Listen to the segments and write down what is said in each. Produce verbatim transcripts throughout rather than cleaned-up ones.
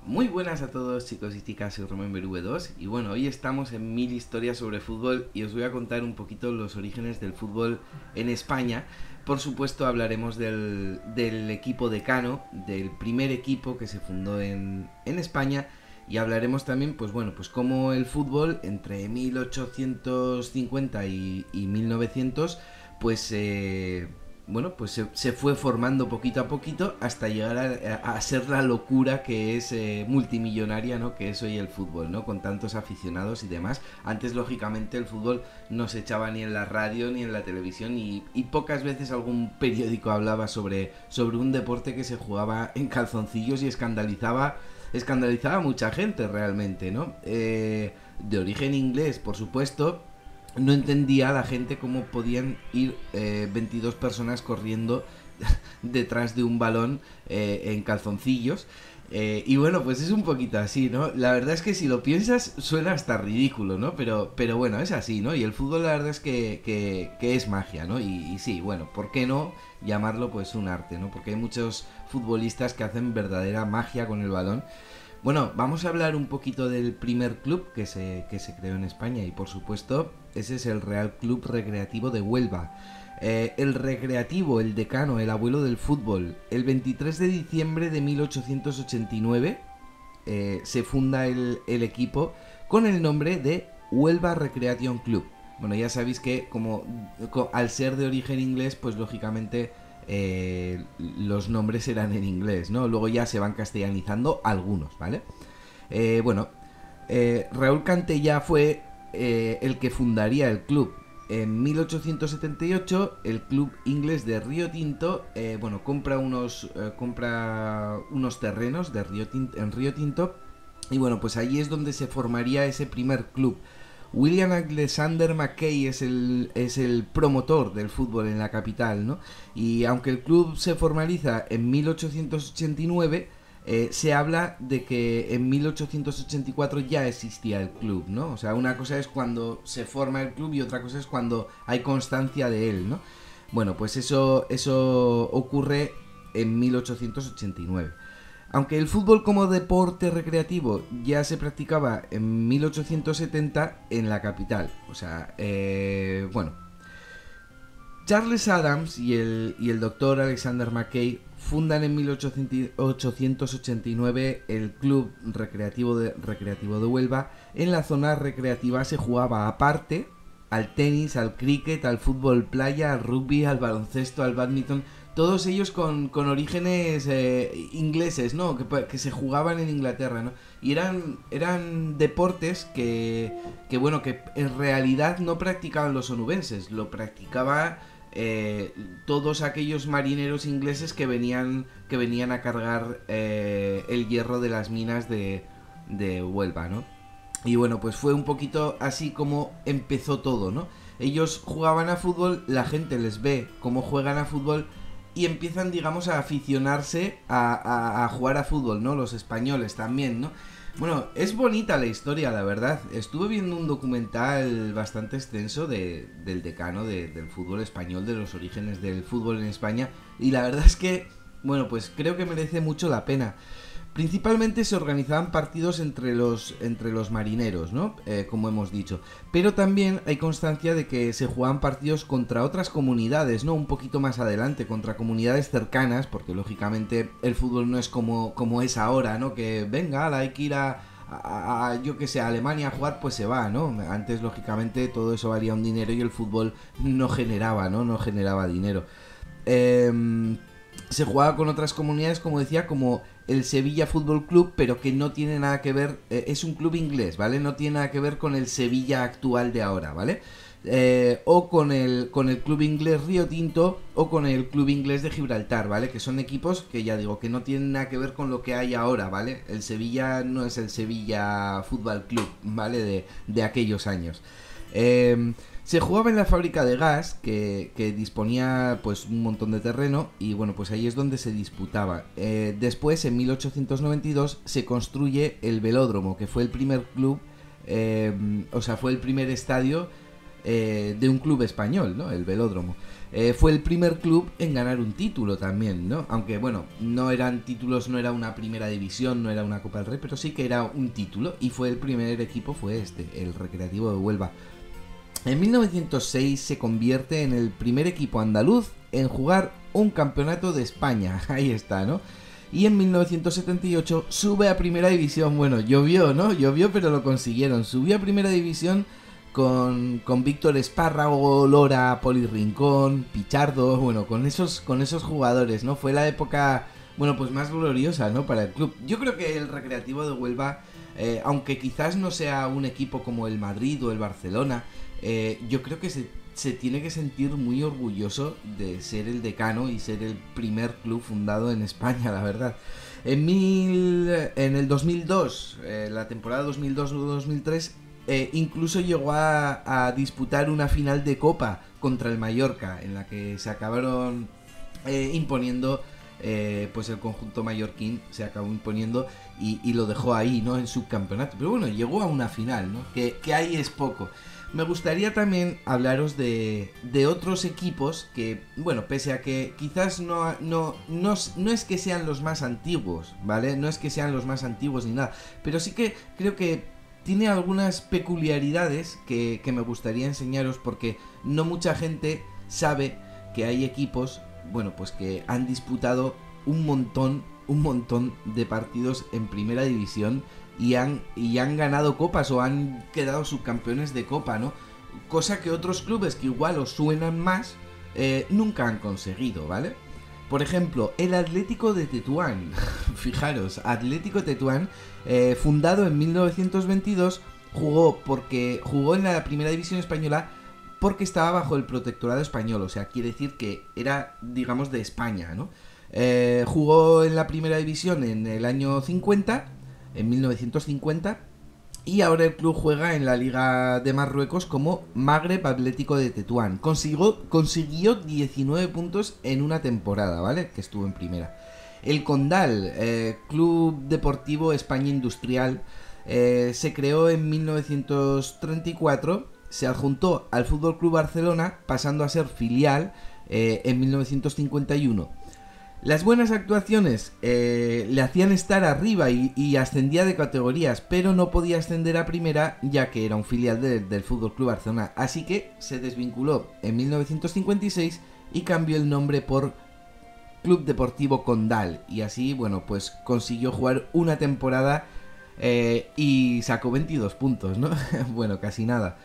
Muy buenas a todos, chicos y chicas, soy Romain B V dos y bueno, hoy estamos en Mil Historias sobre Fútbol y os voy a contar un poquito los orígenes del fútbol en España. Por supuesto hablaremos del, del equipo decano, del primer equipo que se fundó en, en España, y hablaremos también, pues bueno, pues cómo el fútbol entre mil ochocientos cincuenta y, y mil novecientos, pues eh, bueno, pues se, se fue formando poquito a poquito hasta llegar a, a ser la locura que es eh, multimillonaria, ¿no? Que es hoy el fútbol, ¿no? Con tantos aficionados y demás. Antes, lógicamente, el fútbol no se echaba ni en la radio ni en la televisión y, y pocas veces algún periódico hablaba sobre, sobre un deporte que se jugaba en calzoncillos y escandalizaba escandalizaba a mucha gente realmente, ¿no? Eh, de origen inglés, por supuesto. No entendía a la gente cómo podían ir eh, veintidós personas corriendo detrás de un balón eh, en calzoncillos. Eh, y bueno, pues es un poquito así, ¿no? La verdad es que si lo piensas suena hasta ridículo, ¿no? Pero, pero bueno, es así, ¿no? Y el fútbol la verdad es que, que, que es magia, ¿no? Y, y sí, bueno, ¿por qué no llamarlo pues un arte, ¿no? Porque hay muchos futbolistas que hacen verdadera magia con el balón. Bueno, vamos a hablar un poquito del primer club que se, que se creó en España y por supuesto ese es el Real Club Recreativo de Huelva. Eh, el Recreativo, el decano, el abuelo del fútbol. El veintitrés de diciembre de mil ochocientos ochenta y nueve eh, se funda el, el equipo con el nombre de Huelva Recreation Club. Bueno, ya sabéis que como al ser de origen inglés, pues lógicamente eh, los nombres eran en inglés, ¿no? Luego ya se van castellanizando algunos, ¿vale? Eh, bueno, eh, Raúl Cantellá fue eh, el que fundaría el club. En mil ochocientos setenta y ocho el club inglés de Río Tinto, eh, bueno, compra unos eh, compra unos terrenos de Río Tinto, en Río Tinto, y bueno, pues ahí es donde se formaría ese primer club. William Alexander Mackay es el, es el promotor del fútbol en la capital, ¿no? Y aunque el club se formaliza en mil ochocientos ochenta y nueve, eh, se habla de que en mil ochocientos ochenta y cuatro ya existía el club, ¿no? O sea, una cosa es cuando se forma el club y otra cosa es cuando hay constancia de él, ¿no? Bueno, pues eso, eso ocurre en mil ochocientos ochenta y nueve. Aunque el fútbol como deporte recreativo ya se practicaba en mil ochocientos setenta en la capital. O sea, eh, bueno. Charles Adams y el, y el doctor Alexander Mackay fundan en mil ochocientos ochenta y nueve el Club Recreativo de, Recreativo de Huelva. En la zona recreativa se jugaba aparte al tenis, al cricket, al fútbol playa, al rugby, al baloncesto, al badminton. Todos ellos con, con orígenes eh, ingleses, ¿no? Que, que se jugaban en Inglaterra, ¿no? Y eran, eran deportes que, que, bueno, que en realidad no practicaban los onubenses, lo practicaba eh, todos aquellos marineros ingleses que venían, que venían a cargar eh, el hierro de las minas de, de Huelva, ¿no? Y bueno, pues fue un poquito así como empezó todo, ¿no? Ellos jugaban a fútbol, la gente les ve cómo juegan a fútbol y empiezan, digamos, a aficionarse a, a, a jugar a fútbol, ¿no? Los españoles también, ¿no? Bueno, es bonita la historia, la verdad. Estuve viendo un documental bastante extenso de, del decano de, del fútbol español, de los orígenes del fútbol en España, y la verdad es que, bueno, pues creo que merece mucho la pena. Principalmente se organizaban partidos entre los, entre los marineros, ¿no? Eh, como hemos dicho. Pero también hay constancia de que se jugaban partidos contra otras comunidades, ¿no? Un poquito más adelante, contra comunidades cercanas, porque lógicamente el fútbol no es como, como es ahora, ¿no? Que venga, hay que ir a, a, a yo que sé, a Alemania a jugar, pues se va, ¿no? Antes, lógicamente, todo eso valía un dinero y el fútbol no generaba, ¿no? No generaba dinero. Eh... Se jugaba con otras comunidades, como decía, como el Sevilla Fútbol Club, pero que no tiene nada que ver, eh, es un club inglés, ¿vale? No tiene nada que ver con el Sevilla actual de ahora, ¿vale? Eh, o con el, con el club inglés Río Tinto o con el club inglés de Gibraltar, ¿vale? Que son equipos que ya digo, que no tienen nada que ver con lo que hay ahora, ¿vale? El Sevilla no es el Sevilla Fútbol Club, ¿vale? De, de aquellos años. Eh... Se jugaba en la fábrica de gas que, que disponía pues un montón de terreno y bueno, pues ahí es donde se disputaba. Eh, después, en mil ochocientos noventa y dos, se construye el velódromo, que fue el primer club, eh, o sea, fue el primer estadio eh, de un club español, ¿no? El Velódromo. Eh, fue el primer club en ganar un título también, ¿no? Aunque, bueno, no eran títulos, no era una primera división, no era una Copa del Rey, pero sí que era un título, y fue el primer equipo, fue este, el Recreativo de Huelva. En mil novecientos seis se convierte en el primer equipo andaluz en jugar un campeonato de España, ahí está, ¿no? Y en mil novecientos setenta y ocho sube a primera división, bueno, llovió, ¿no? Llovió, pero lo consiguieron, subió a primera división con, con Víctor Espárrago, Lora, Poli Rincón, Pichardo, bueno, con esos, con esos jugadores, ¿no? Fue la época, bueno, pues más gloriosa, ¿no? Para el club. Yo creo que el Recreativo de Huelva, eh, aunque quizás no sea un equipo como el Madrid o el Barcelona, eh, yo creo que se, se tiene que sentir muy orgulloso de ser el decano y ser el primer club fundado en España, la verdad. En, mil, en el dos mil dos, eh, la temporada dos mil dos dos mil tres, Eh, incluso llegó a, a disputar una final de Copa contra el Mallorca, en la que se acabaron eh, imponiendo, eh, pues el conjunto mallorquín se acabó imponiendo y, y lo dejó ahí, ¿no? En subcampeonato. Pero bueno, llegó a una final, ¿no? Que, que ahí es poco. Me gustaría también hablaros de, de otros equipos que, bueno, pese a que quizás no, no, no, no es que sean los más antiguos, ¿vale? No es que sean los más antiguos ni nada, pero sí que creo que tiene algunas peculiaridades que, que me gustaría enseñaros, porque no mucha gente sabe que hay equipos, bueno, pues que han disputado un montón, un montón de partidos en primera división y han, y han ganado copas o han quedado subcampeones de copa, ¿no? Cosa que otros clubes que igual os suenan más, eh, nunca han conseguido, ¿vale? Por ejemplo, el Atlético de Tetuán. Fijaros, Atlético Tetuán, eh, fundado en mil novecientos veintidós, jugó porque jugó en la primera división española porque estaba bajo el protectorado español, o sea, quiere decir que era, digamos, de España, ¿no? Eh, jugó en la primera división en el año cincuenta, en mil novecientos cincuenta, y ahora el club juega en la Liga de Marruecos como Magreb Atlético de Tetuán. Consiguió, consiguió diecinueve puntos en una temporada, ¿vale? Que estuvo en primera. El Condal, eh, Club Deportivo España Industrial, eh, se creó en mil novecientos treinta y cuatro, se adjuntó al F C Barcelona, pasando a ser filial eh, en mil novecientos cincuenta y uno. Las buenas actuaciones eh, le hacían estar arriba y, y ascendía de categorías, pero no podía ascender a primera ya que era un filial de, del F C Barcelona, así que se desvinculó en mil novecientos cincuenta y seis y cambió el nombre por Club Deportivo Condal, y así, bueno, pues consiguió jugar una temporada eh, y sacó veintidós puntos, ¿no? Bueno, casi nada.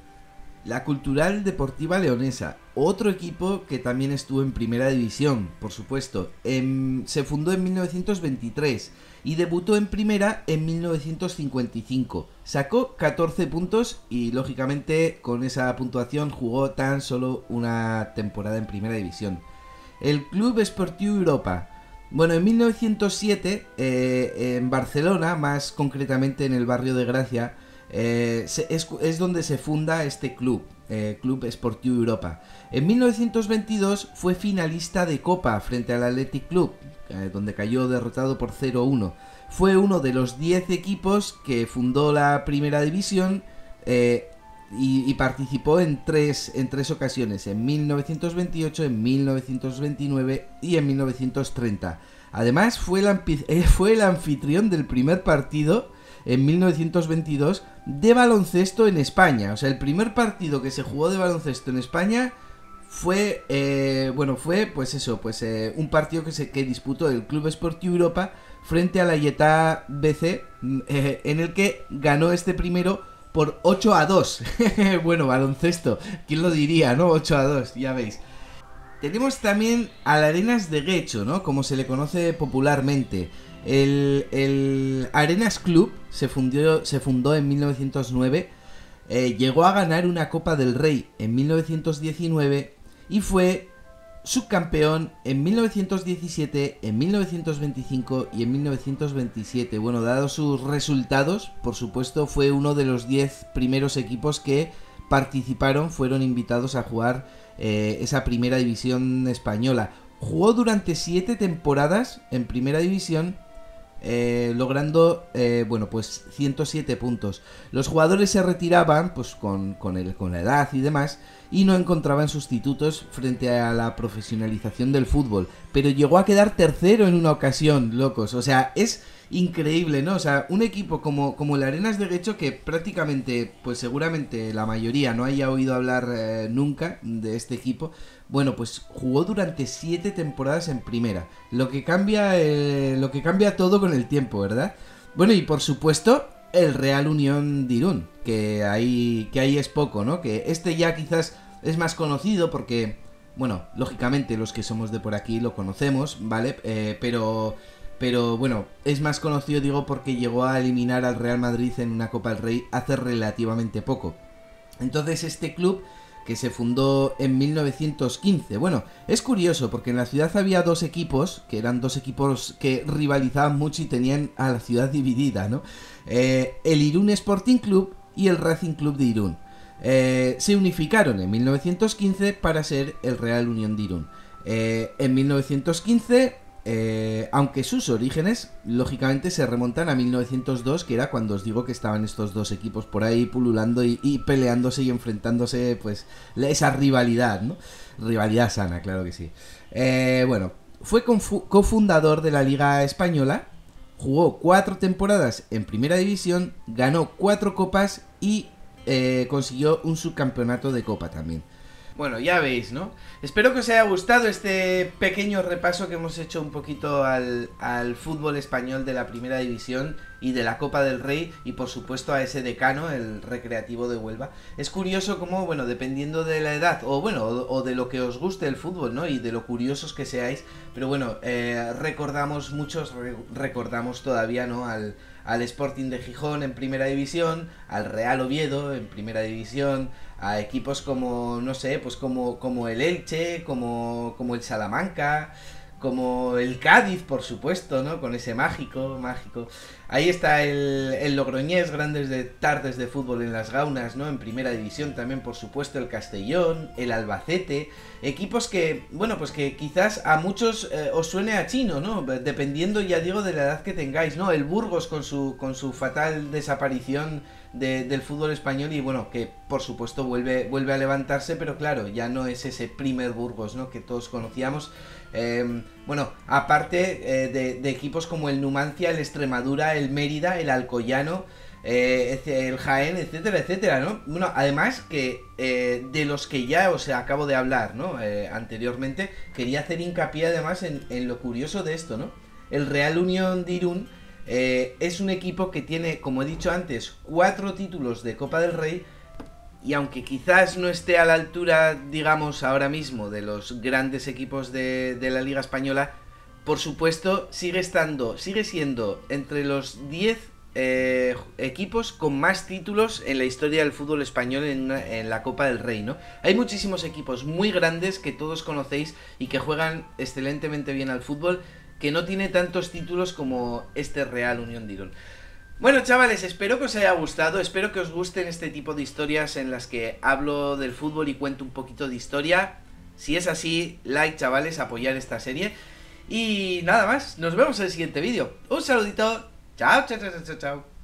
La Cultural Deportiva Leonesa, otro equipo que también estuvo en primera división, por supuesto. En, se fundó en mil novecientos veintitrés y debutó en primera en mil novecientos cincuenta y cinco. Sacó catorce puntos y, lógicamente, con esa puntuación jugó tan solo una temporada en primera división. El Club Esportiu Europa. Bueno, en mil novecientos siete, eh, en Barcelona, más concretamente en el barrio de Gracia, Eh, es, es donde se funda este club, eh, Club Esportiu Europa. En mil novecientos veintidós fue finalista de Copa frente al Athletic Club, eh, donde cayó derrotado por cero uno. Fue uno de los diez equipos que fundó la primera división eh, y, y participó en tres, en tres ocasiones, en mil novecientos veintiocho, en mil novecientos veintinueve y en mil novecientos treinta. Además fue el, eh, fue el anfitrión del primer partido en mil novecientos veintidós de baloncesto en España. O sea, el primer partido que se jugó de baloncesto en España fue, eh, bueno, fue, pues eso, pues eh, un partido que se que disputó el Club Esportiu Europa frente a la Yeta B C, eh, en el que ganó este primero por ocho a dos. Bueno, baloncesto, ¿quién lo diría, no? ocho a dos, ya veis. Tenemos también al Arenas de Guecho, ¿no? Como se le conoce popularmente. El, el Arenas Club se, fundió, se fundó en mil novecientos nueve, eh, llegó a ganar una Copa del Rey en mil novecientos diecinueve y fue subcampeón en mil novecientos diecisiete, en mil novecientos veinticinco y en mil novecientos veintisiete. Bueno, dados sus resultados, por supuesto, fue uno de los diez primeros equipos que participaron, fueron invitados a jugar eh, esa primera división española. Jugó durante siete temporadas en primera división. eh, logrando, eh, bueno, pues ciento siete puntos. Los jugadores se retiraban, pues con, con, el, con la edad y demás, y no encontraban sustitutos frente a la profesionalización del fútbol, pero llegó a quedar tercero en una ocasión, locos, o sea, es increíble, ¿no? O sea, un equipo como, como el Arenas de Guecho, que prácticamente, pues seguramente la mayoría no haya oído hablar eh, nunca de este equipo, bueno, pues jugó durante siete temporadas en primera, lo que cambia, eh, lo que cambia todo con el tiempo, ¿verdad? Bueno, y por supuesto, el Real Unión de Irún, que ahí, que ahí es poco, ¿no? Que este ya quizás es más conocido porque, bueno, lógicamente los que somos de por aquí lo conocemos, ¿vale? Eh, pero... Pero bueno, es más conocido, digo, porque llegó a eliminar al Real Madrid en una Copa del Rey hace relativamente poco. Entonces este club, que se fundó en mil novecientos quince, bueno, es curioso porque en la ciudad había dos equipos, que eran dos equipos que rivalizaban mucho y tenían a la ciudad dividida, ¿no? Eh, el Irún Sporting Club y el Racing Club de Irún. Eh, se unificaron en mil novecientos quince para ser el Real Unión de Irún. Eh, en mil novecientos quince... Eh, aunque sus orígenes, lógicamente, se remontan a mil novecientos dos, que era cuando os digo que estaban estos dos equipos por ahí pululando y, y peleándose y enfrentándose, pues, esa rivalidad, ¿no? Rivalidad sana, claro que sí. Eh, bueno, fue cofundador de la Liga Española, jugó cuatro temporadas en Primera División, ganó cuatro copas y eh, consiguió un subcampeonato de copa también. Bueno, ya veis, ¿no? Espero que os haya gustado este pequeño repaso que hemos hecho un poquito al, al fútbol español de la Primera División y de la Copa del Rey, y por supuesto a ese decano, el Recreativo de Huelva. Es curioso cómo, bueno, dependiendo de la edad, o bueno, o, o de lo que os guste el fútbol, ¿no? Y de lo curiosos que seáis, pero bueno, eh, recordamos, muchos re recordamos todavía, ¿no? Al, al Sporting de Gijón en Primera División, al Real Oviedo en Primera División, a equipos como, no sé, pues como, como el Elche, como, como el Salamanca, como el Cádiz, por supuesto, ¿no? Con ese mágico, mágico. Ahí está el, el Logroñés, grandes de tardes de fútbol en las Gaunas, ¿no? En Primera División también, por supuesto, el Castellón, el Albacete, equipos que, bueno, pues que quizás a muchos eh, os suene a chino, ¿no? Dependiendo, ya digo, de la edad que tengáis, ¿no? El Burgos con su, con su fatal desaparición de, del fútbol español y, bueno, que por supuesto vuelve, vuelve a levantarse, pero claro, ya no es ese primer Burgos, ¿no? Que todos conocíamos. Eh, bueno, aparte eh, de, de equipos como el Numancia, el Extremadura, el Mérida, el Alcoyano, eh, el Jaén, etcétera, etcétera, ¿no? Bueno, además que eh, de los que ya os acabo de hablar, ¿no? Eh, anteriormente, quería hacer hincapié además en, en lo curioso de esto, ¿no? El Real Unión de Irún eh, es un equipo que tiene, como he dicho antes, cuatro títulos de Copa del Rey. Y aunque quizás no esté a la altura, digamos, ahora mismo de los grandes equipos de, de la Liga Española, por supuesto sigue estando, sigue siendo entre los diez eh, equipos con más títulos en la historia del fútbol español en, una, en la Copa del Rey, ¿no? Hay muchísimos equipos muy grandes que todos conocéis y que juegan excelentemente bien al fútbol, que no tiene tantos títulos como este Real Unión de Irún. Bueno, chavales, espero que os haya gustado, espero que os gusten este tipo de historias en las que hablo del fútbol y cuento un poquito de historia. Si es así, like, chavales, apoyar esta serie. Y nada más, nos vemos en el siguiente vídeo. Un saludito, chao, chao, chao, chao, chao.